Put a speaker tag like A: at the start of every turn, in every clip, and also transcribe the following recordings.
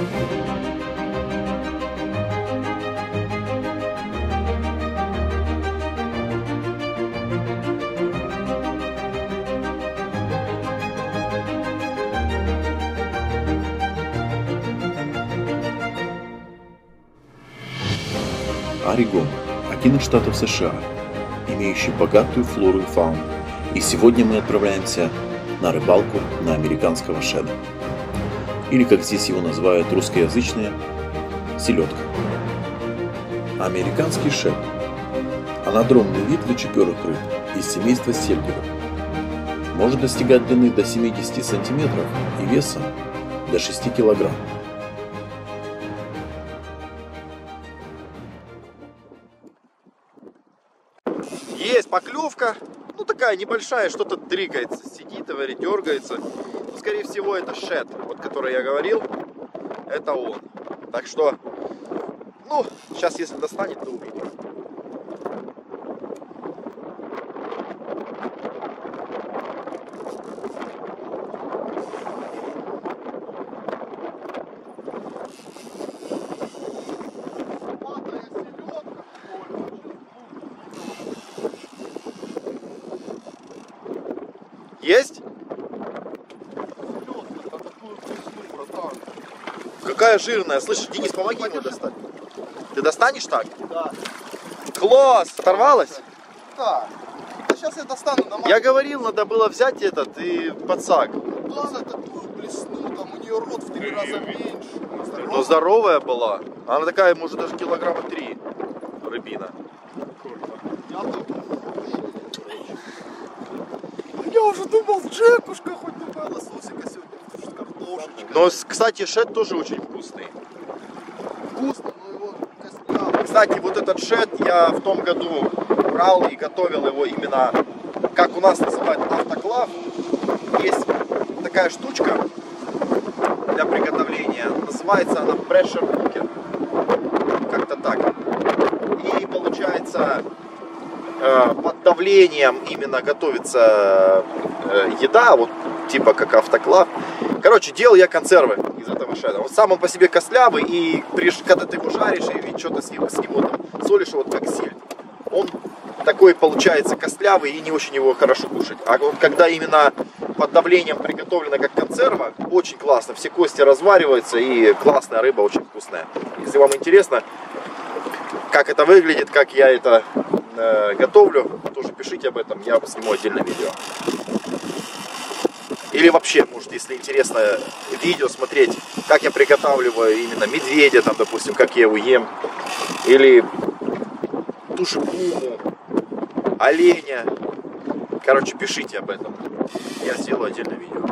A: Орегон – один из штатов США, имеющий богатую флору и фауну. И сегодня мы отправляемся на рыбалку на американского шеда. Или, как здесь его называют русскоязычные, селедка. Американский шед – анадромный вид лучеперых рыб из семейства сельдеров. Может достигать длины до 70 сантиметров и веса до 6 килограмм.
B: Есть поклевка, ну такая небольшая, что-то дрыгается, сидит, говорит, дергается. Ну, скорее всего, это шед, вот который я говорил, это он. Так что, ну, сейчас если достанет, то увидим. Есть? Какая жирная. Слышь, Денис, помоги ему достать. Ты достанешь так?
C: Да.
B: Класс! Оторвалась?
C: Да. А сейчас я достану на
B: Я говорил, надо было взять этот и подсак.
C: глаза такую блесну, там у нее рот в 3 раза меньше.
B: Но здоровая была. Она такая, может, даже килограмма 3 рыбина.
C: Я уже думал, Джекушка хоть такая лососика сегодня, картошечка.
B: Но, кстати, шед тоже очень вкусный.
C: Вкусно, но его костяк.
B: Кстати, вот этот шед я в том году брал и готовил его именно, как у нас называют, автоклав. Есть такая штучка для приготовления. Называется она pressure cooker. Как-то так. И получается, под давлением именно готовится еда, вот типа как автоклав. Короче, делал я консервы из этого шеда. Вот сам он по себе костлявый, и когда ты его жаришь и что-то с него там солишь, вот как сельдь, он такой получается костлявый и не очень его хорошо кушать. А вот когда именно под давлением приготовлено как консерва, очень классно, все кости развариваются и классная рыба, очень вкусная. Если вам интересно, как это выглядит, как я это готовлю, тоже пишите об этом, я сниму отдельное видео. Или вообще, может, если интересно видео смотреть, как я приготавливаю именно медведя, там, допустим, как я его ем, или туши-пуму, оленя. Короче, пишите об этом, я сделаю отдельное видео.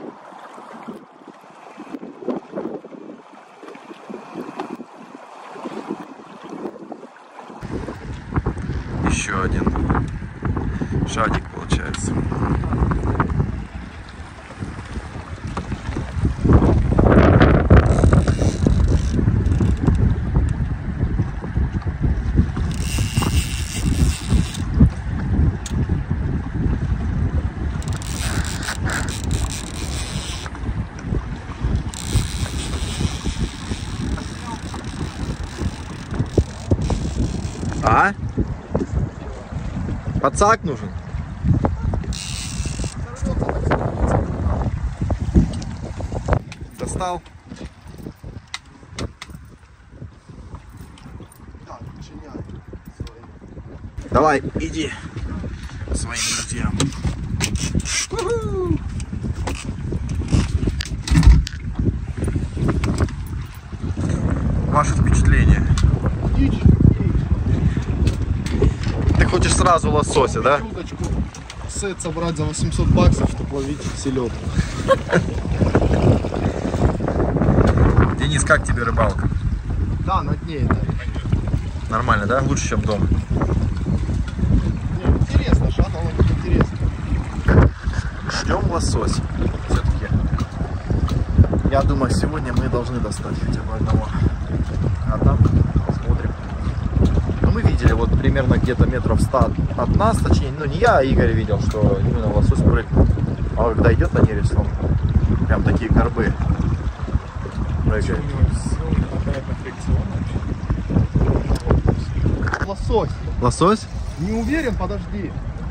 B: Еще один шадик получается. А? Подсак нужен? Достал?
C: Так, начиняй.
B: Давай, иди к своим друзьям. Ваше впечатление? Ты хочешь сразу лосося, да?
C: Удочку, сет собрать за 800 баксов, чтобы ловить селедку.
B: Денис, как тебе рыбалка?
C: Да, на дне это.
B: Нормально, да? Лучше, чем дома.
C: Не, интересно, шатал интересно.
B: Ждем лосось. Все-таки. Я думаю, сегодня мы должны достать хотя бы одного. А там посмотрим. Ну, мы видели вот примерно где-то метров 100 от нас, точнее, ну не я, а Игорь видел, что именно лосось прыгнул. А когда идет на нерест, он прям такие горбы прыгает.
C: Лосось.
B: Лосось?
C: Не уверен, подожди.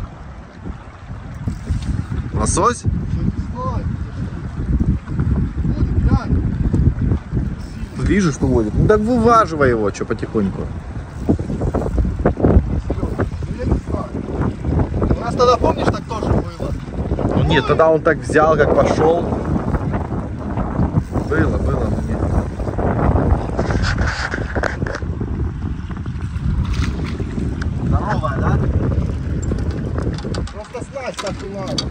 B: Лосось?
C: Что не знаю. Будет, глянь.
B: Вижу, что водит. Ну так вываживай его, что потихоньку.
C: Я не знаю. У нас тогда, помнишь, так тоже было?
B: Ну нет, тогда он так взял, как пошел. Было, но нет.
C: Здоровая, да? Просто снасть так и надо.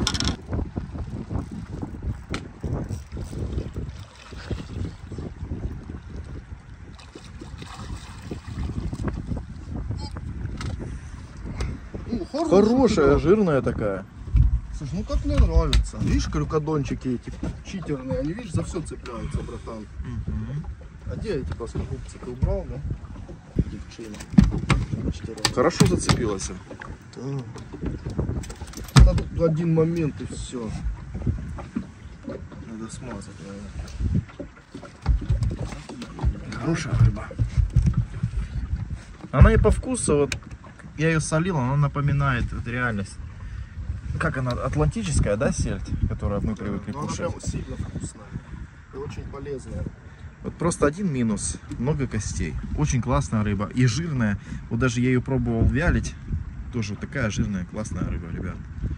B: Хорошая, жирная такая.
C: Слушай, ну как мне нравится. Видишь, крюкодончики эти читерные, они, видишь, за все цепляются, братан. А где эти плоскогубцы ты убрал, да? Девчина.
B: Хорошо зацепилась.
C: Надо в один момент и все. Надо смазать, наверное.
B: Хорошая рыба. Она и по вкусу, вот я ее солил, она напоминает вот, реальность. Как она, атлантическая, да, сельдь, которую мы привыкли
C: Но она
B: кушать?
C: прям сильно вкусная и очень полезная.
B: Вот просто один минус, много костей. Очень классная рыба и жирная. Вот даже я ее пробовал вялить, тоже такая жирная, классная рыба, ребят.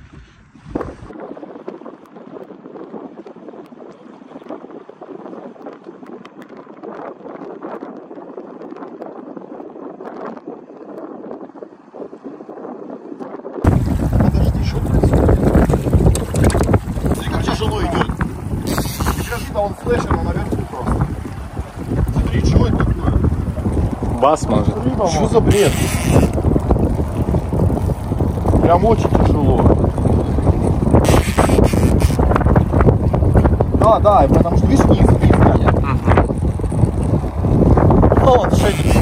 C: Подожди, что происходит? Смотри, как тяжело идет. Подожди, да он флешер, он наверху просто. Смотри, что это такое?
D: Бас может.
C: Что за бред? Прям очень тяжело. Да, потому что видишь, вниз тянет. Ну вот, шейник.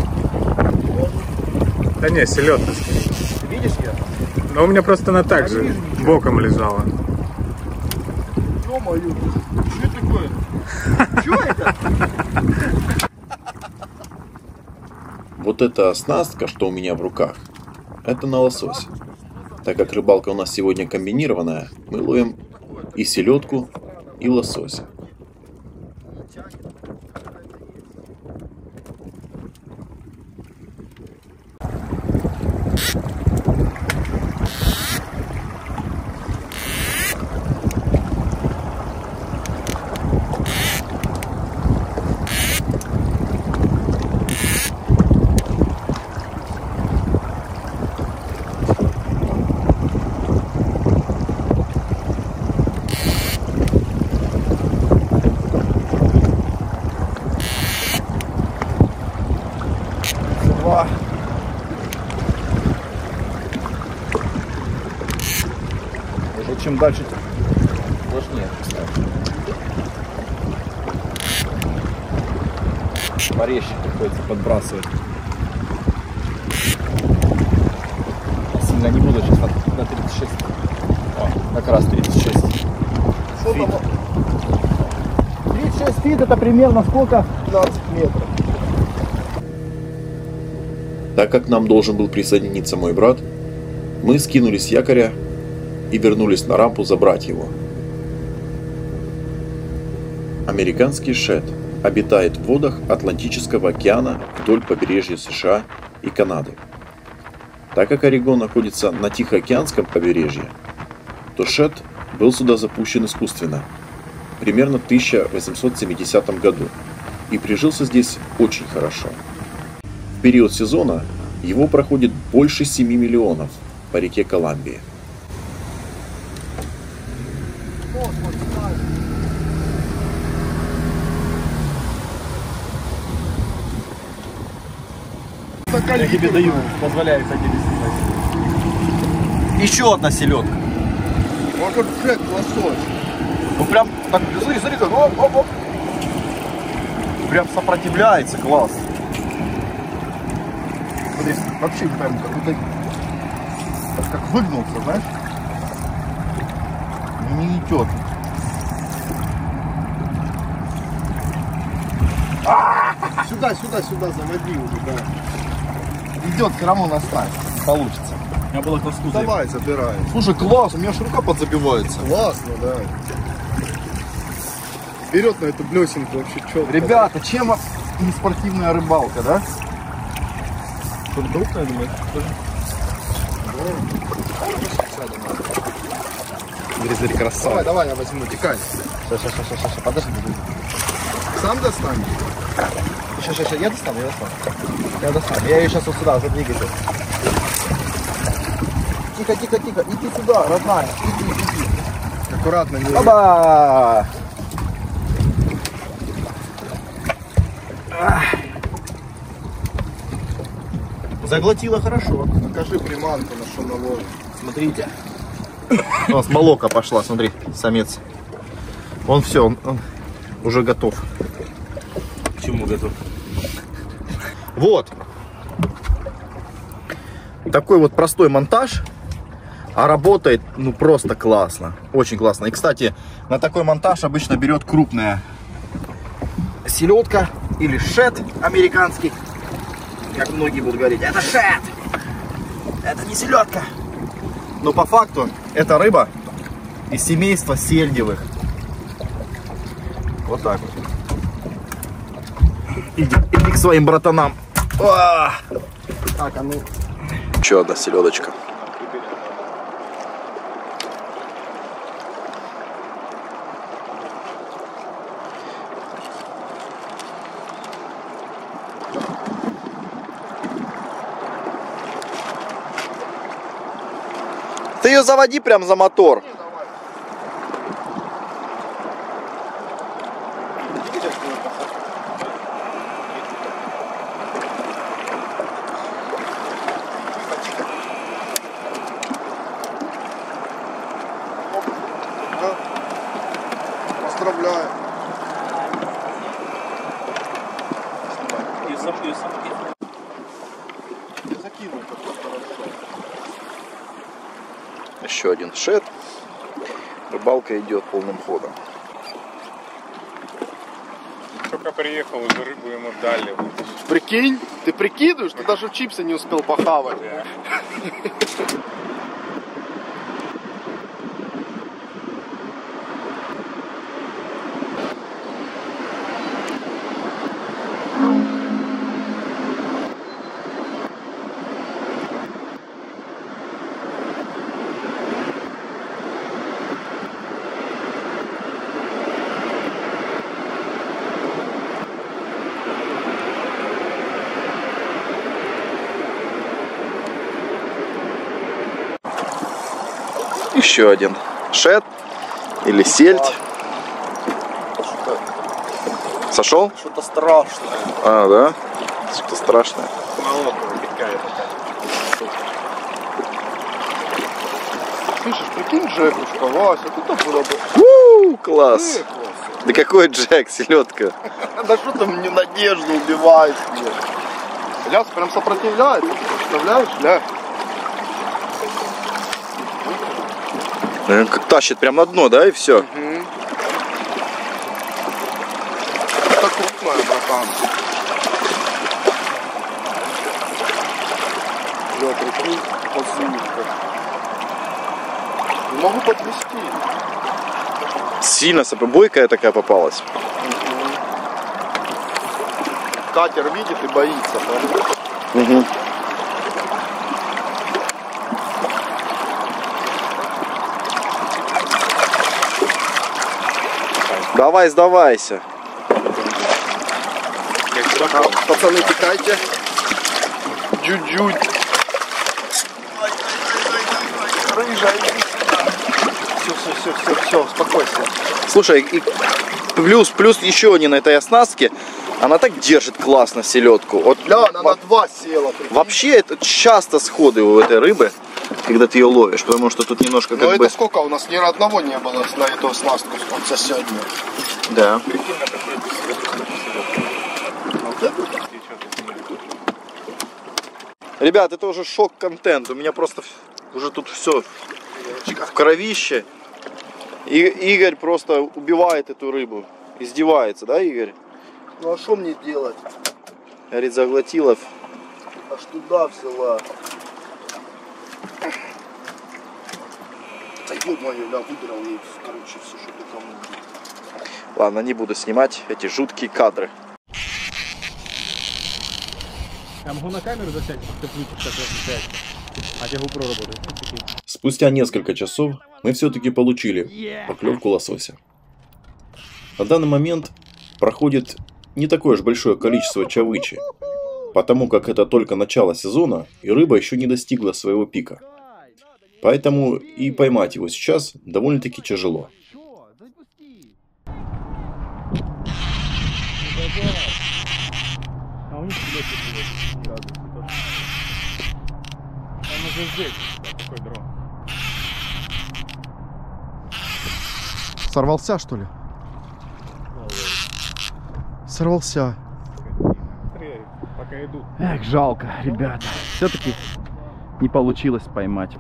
D: Да не, селедка.
C: Ты видишь ее?
D: Но у меня просто она так
C: Я не
D: же
C: вижу ничего.
D: боком лежала.
C: Ё-моё, что это такое? Что это?
A: Вот эта оснастка, что у меня в руках, это на лосось. Так как рыбалка у нас сегодня комбинированная, мы ловим и селедку, и лосося.
C: Два.
B: Уже чем дальше, тем сложнее. Порезче приходится подбрасывать. Сильно не буду сейчас на 36. О, как раз 36.
C: Что там? 36 фит это примерно сколько? 15 метров.
A: Так как нам должен был присоединиться мой брат, мы скинулись с якоря и вернулись на рампу забрать его. Американский шед обитает в водах Атлантического океана вдоль побережья США и Канады. Так как Орегон находится на Тихоокеанском побережье, то шед был сюда запущен искусственно, примерно в 1870 году, и прижился здесь очень хорошо. В период сезона его проходит больше 7 миллионов по реке Колумбия.
B: Я тебе даю, позволяет так тебе снимать. Еще одна селедка.
C: Он как Джек лосось.
B: Ну прям так, смотри, как оп. Прям сопротивляется, класс.
C: Смотри, вообще прям как будто как выгнулся, знаешь?
B: Не идет.
C: Сюда, сюда, сюда заводи уже, да. Идет, все равно наставь. Получится.
B: У меня было класску.
C: Давай, забирай.
B: Слушай, класс, у меня аж рука подзабивается.
C: Классно, да. Вперед на эту блесенку вообще четко.
B: Ребята, чем не спортивная рыбалка, да?
C: Что, крупная, думаешь?
B: Смотри, красава.
C: Давай, давай, я возьму, текай.
B: Сейчас, подожди.
C: Сам достанешь?
B: Сейчас, я достану. Я ее сейчас вот сюда уже двигаю. Тихо, иди сюда, родная, иди.
C: Аккуратно, не...
B: Оба! Заглотила хорошо.
C: Покажи приманку, на что наловит.
B: Смотрите. У нас молока пошла, смотри, самец. Он все, он уже готов.
A: К чему готов?
B: Вот. Такой вот простой монтаж, а работает ну просто классно. Очень классно. И, кстати, на такой монтаж обычно берет крупная селедка или шет американский. Как многие будут говорить, это шет! Это не селедка! Но по факту это рыба из семейства сельдевых. Вот так вот. Иди к своим братанам.
C: Так, а ну...
B: Еще одна селедочка. Ты ее заводи прям за мотор.
C: Поздравляю. Закинул как-то хорошо.
B: Еще один шет. Рыбалка идет полным ходом.
D: Только приехал, уже рыбу ему дали.
C: Прикинь, ты прикидываешь, ты даже чипсы не успел похавать.
B: Еще один шет или сельдь. Сошел?
C: Что-то страшное.
B: А, да? Что-то страшное.
C: Слышишь, прикинь, Джекушка, Вася, это было бы...
B: Класс. Да какой Джек, селедка.
C: Да что ты мне надежду убиваешь? Ляс прям сопротивляется, представляешь, ля?
B: Как тащит прям на дно, да, и все.
C: Это крупная, братан. Ля, прикинь, позывка. Не могу подвести.
B: Сильно бойкая такая попалась.
C: Катер видит и боится.
B: Угу. Давай, сдавайся.
C: Пацаны, текайте. Чуть-чуть. Рыжая, иди сюда. Все, успокойся.
B: Слушай, и плюс еще не на этой оснастке. Она так держит классно селедку. Вот,
C: Ля, она на 2 села. Прикинь.
B: вообще это часто сходы у этой рыбы, когда ты ее ловишь, потому что тут немножко
C: Но
B: как
C: это
B: бы...
C: сколько у нас ни одного не было на эту оснастку за сегодня.
B: Да. Ребят, это уже шок-контент. У меня просто уже тут все в кровище. И Игорь просто убивает эту рыбу. Издевается, да, Игорь?
C: Ну а что мне делать?
B: Говорит, заглотила.
C: Аж туда взяла. Да ё-моё, я выдрал ей, короче, все, что только можно.
B: Ладно, не буду снимать эти жуткие кадры.
D: Я могу на камеру засять, как включишь, а тебе GoPro работает.
A: Спустя несколько часов мы все-таки получили поклевку лосося. На данный момент проходит не такое уж большое количество чавычи, потому как это только начало сезона и рыба еще не достигла своего пика. Поэтому и поймать его сейчас довольно-таки тяжело.
D: А у них ни разу. Он уже здесь, такой дрон.
C: Сорвался, что ли? Сорвался.
D: Смотри, пока идут.
B: Эх, жалко, ребята. Все-таки не получилось поймать.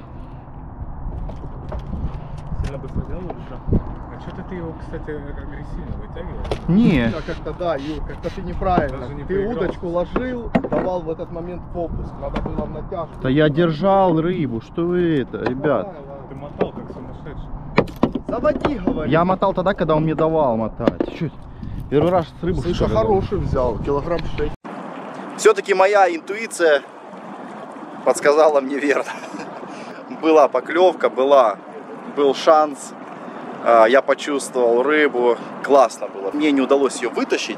D: Сильно быстро сделал или что? А что-то ты его, кстати, агрессивно вытягиваешь?
B: Не.
C: Как-то да, Юр, как-то ты неправильно.
D: Даже не
C: Ты
D: поиграл.
C: удочку ложил, давал в этот момент фокус. Надо было в натяжку.
B: Да я держал рыбу, что вы это, ребят.
D: Ты мотал как сумасшедший.
C: Заводи, говори.
B: Я мотал тогда, когда он мне давал мотать. Чуть. Первый раз с рыбу.
C: Слышь, хороший взял, килограмм 6.
B: Все-таки моя интуиция подсказала мне верно. Была поклевка, был шанс. Я почувствовал рыбу. Классно было. Мне не удалось ее вытащить.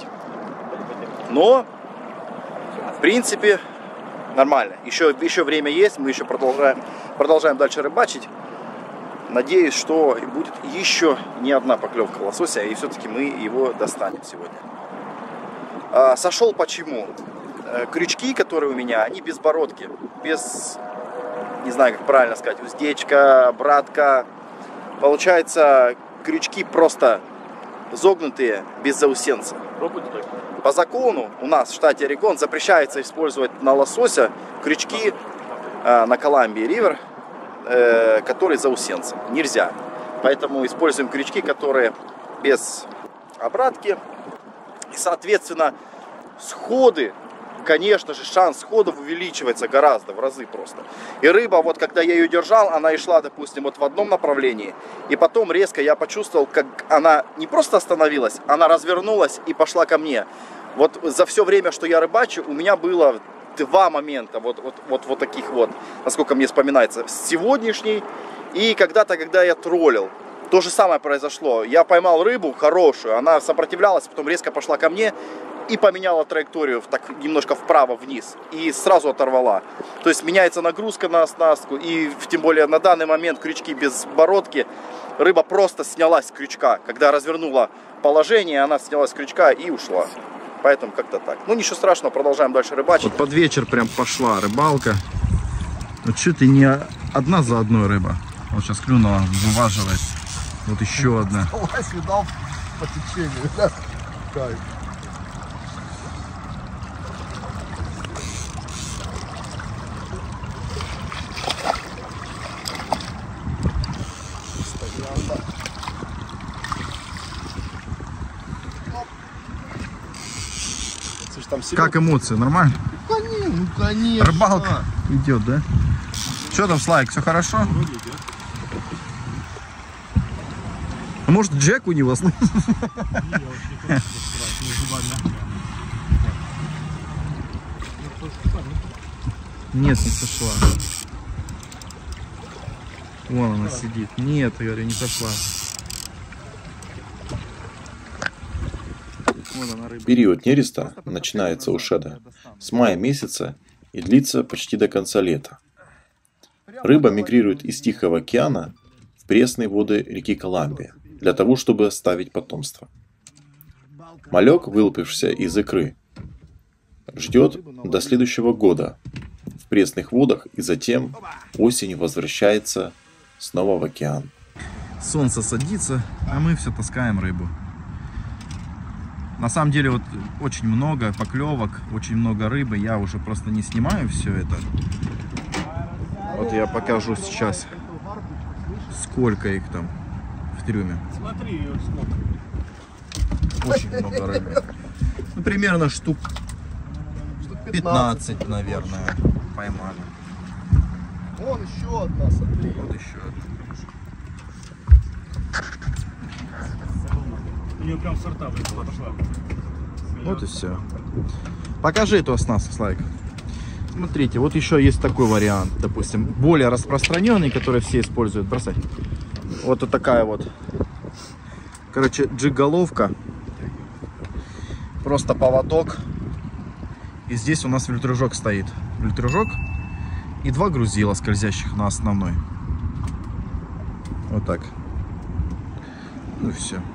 B: Но, в принципе, нормально. Еще время есть. Мы еще продолжаем дальше рыбачить. Надеюсь, что будет еще не одна поклевка лосося. И все-таки мы его достанем сегодня. Сошел почему? Крючки, которые у меня, они без бородки. Без, не знаю, как правильно сказать, уздечка, братка. Получается, крючки просто загнутые, без заусенца. По закону у нас в штате Орегон запрещается использовать на лосося крючки на Колумбия Ривер, которые заусенцем. Нельзя. Поэтому используем крючки, которые без обратки. И, соответственно, сходы, конечно же, шанс сходов увеличивается гораздо, в разы просто. И рыба, вот когда я ее держал, она и шла, допустим, вот в одном направлении. И потом резко я почувствовал, как она не просто остановилась, она развернулась и пошла ко мне. Вот за все время, что я рыбачу, у меня было два момента, вот таких вот, насколько мне вспоминается. Сегодняшний и когда-то, когда я троллил. То же самое произошло. Я поймал рыбу хорошую, она сопротивлялась, потом резко пошла ко мне и поменяла траекторию так немножко вправо-вниз. И сразу оторвала. То есть меняется нагрузка на оснастку. И тем более на данный момент крючки без бородки. Рыба просто снялась с крючка. Когда развернула положение, она снялась с крючка и ушла. Поэтому как-то так. Ну ничего страшного, продолжаем дальше рыбачить.
E: Вот под вечер прям пошла рыбалка. Вот чуть ли не одна за одной рыба. Вот сейчас клюнула, вываживает. Вот еще одна.
C: Лась видал по течению, да? Кайф.
E: Как эмоции, нормально?
C: Ну конечно.
E: Рыбалка идет, да? Что там, Слайк, все хорошо? Может, Джек у него слышит? Нет, не сошла. Вон она сидит. Нет, я говорю, не сошла.
A: Период нереста начинается у шеда с мая месяца и длится почти до конца лета. Рыба мигрирует из Тихого океана в пресные воды реки Колумбия для того, чтобы оставить потомство. Малек, вылупившийся из икры, ждет до следующего года в пресных водах и затем осенью возвращается снова в океан.
E: Солнце садится, а мы все таскаем рыбу. На самом деле вот очень много поклевок, очень много рыбы. Я уже просто не снимаю все это. Вот я покажу сейчас, сколько их там в трюме.
D: Смотри, ее смотри.
E: Очень много рыбы. примерно штук
C: Штук
E: 15, наверное, поймали.
C: Вон еще одна, смотри.
E: Вот еще одна.
D: У нее прям сорта пошла.
E: Вот и все. Покажи эту оснастку, Славик. Смотрите, вот еще есть такой вариант, допустим, более распространенный, который все используют. Бросай. Вот такая вот, короче, джиг-головка. Просто поводок. И здесь у нас вельтрюжок стоит. Вельтрюжок и 2 грузила, скользящих на основной. Вот так. Ну и все.